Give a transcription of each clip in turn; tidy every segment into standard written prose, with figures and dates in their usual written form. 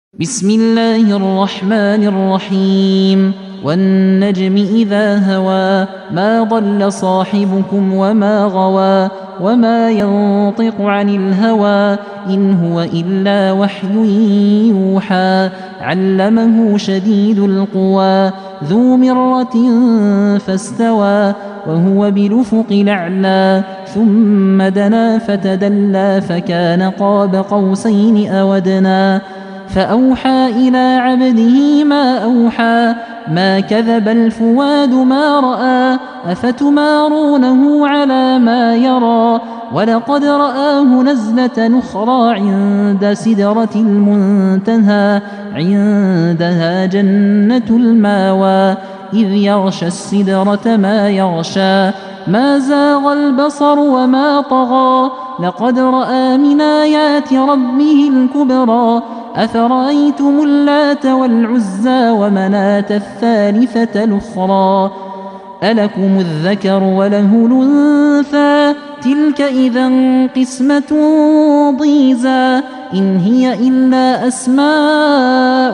بسم الله الرحمن الرحيم والنجم إذا هوى ما ضل صاحبكم وما غوى وما ينطق عن الهوى إن هو إلا وحي يوحى علمه شديد القوى ذو مرة فاستوى وهو بالأفق الأعلى ثم دنا فتدلى فكان قاب قوسين أو أدنى فأوحى إلى عبده ما أوحى ما كذب الفؤاد ما رأى أفتمارونه على ما يرى ولقد رآه نزلة أخرى عند سدرة المنتهى عندها جنة الماوى إذ يغشى السدرة ما يغشى ما زاغ البصر وما طغى لقد رأى من آيات ربه الكبرى أفرأيتم اللات والعزى ومناة الثالثة الأخرى ألكم الذكر وله الأنثى تلك إذا قسمة ضيزى إن هي إلا أسماء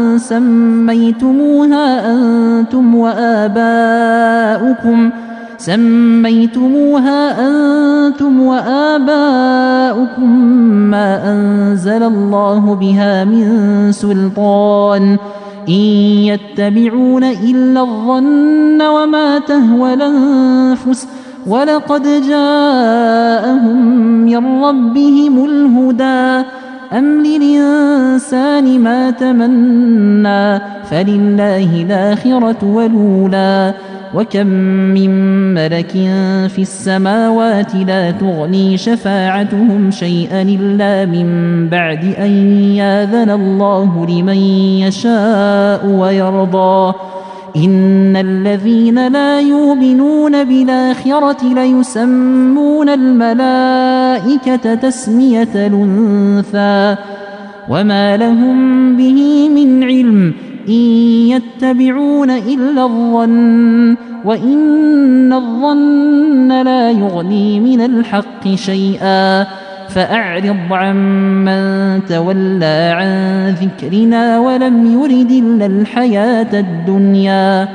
سميتموها أنتم وآباؤكم ما أنزل الله بها من سلطان إن يتبعون إلا الظن وما تهوى الأنفس ولقد جاءهم من ربهم الهدى أم للإنسان ما تمنى فلله الآخرة والأولى وكم من ملك في السماوات لا تغني شفاعتهم شيئا إلا من بعد أن يأذن الله لمن يشاء ويرضى إن الذين لا يؤمنون بالآخرة ليسمون الملائكة تسمية الأنثى وما لهم به من علم إن يتبعون إلا الظن وإن الظن لا يغني من الحق شيئا فأعرض عمن تولى عن ذكرنا ولم يرد إلا الحياة الدنيا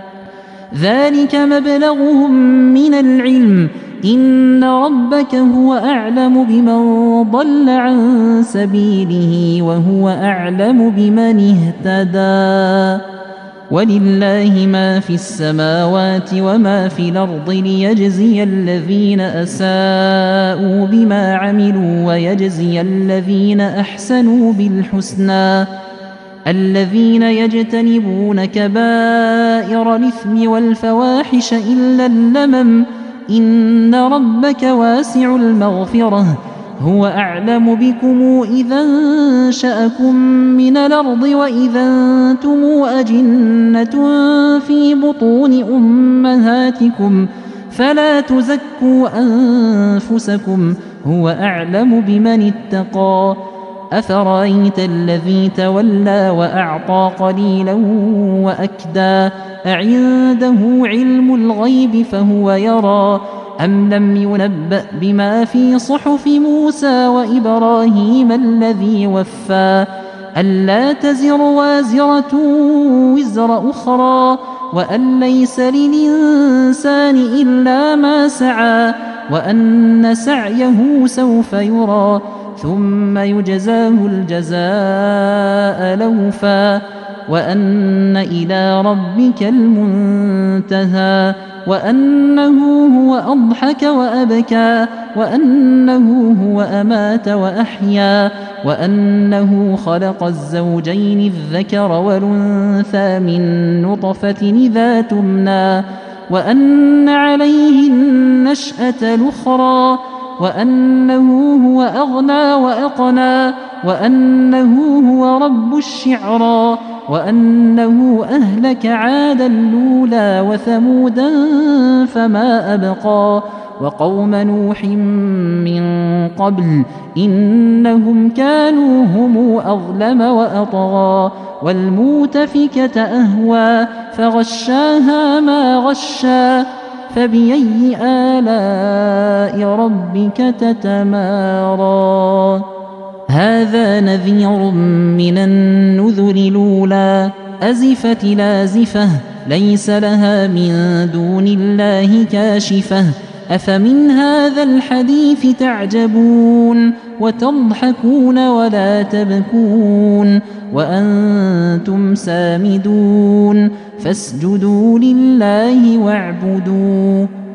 ذلك مبلغهم من العلم إن ربك هو أعلم بمن ضل عن سبيله وهو أعلم بمن اهتدى ولله ما في السماوات وما في الأرض ليجزي الذين أساءوا بما عملوا ويجزي الذين أحسنوا بالحسنى الذين يجتنبون كبائر الإثم والفواحش إلا اللمم إن ربك واسع المغفرة هو أعلم بكم إذا انشأكم من الأرض وإذا أنتم أجنة في بطون أمهاتكم فلا تزكوا أنفسكم هو أعلم بمن اتقى أفرأيت الذي تولى وأعطى قليلا وأكدى أعنده علم الغيب فهو يرى أم لم ينبأ بما في صحف موسى وإبراهيم الذي وفى ألا تزر وازرة وزر أخرى وأن ليس للإنسان إلا ما سعى وأن سعيه سوف يرى ثم يجزاه الجزاء الأوفى وأن إلى ربك المنتهى وأنه هو أضحك وأبكى وأنه هو أمات وأحيا وأنه خلق الزوجين الذكر والأنثى من نطفة إذا تمنى وأن عليه النشأة الأخرى وأنه هو أغنى وأقنى وأنه هو رب الشعرى وأنه أهلك عادا الأولى وثمودا فما أبقى وقوم نوح من قبل إنهم كانوا هم أظلم وأطغى والمؤتفكة أهوى فغشاها ما غشى فبأي آلاء ربك تتمارى هذا نذير من النذر الأولى أزفت لازفة ليس لها من دون الله كاشفة أفمن هذا الحديث تعجبون وتضحكون ولا تبكون وأنتم سامدون فاسجدوا لله واعبدوا